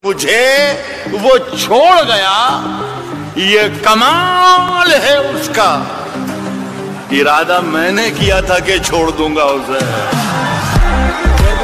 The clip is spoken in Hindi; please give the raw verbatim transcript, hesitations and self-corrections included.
मुझे वो छोड़ गया, ये कमाल है उसका। इरादा मैंने किया था कि छोड़ दूंगा उसे।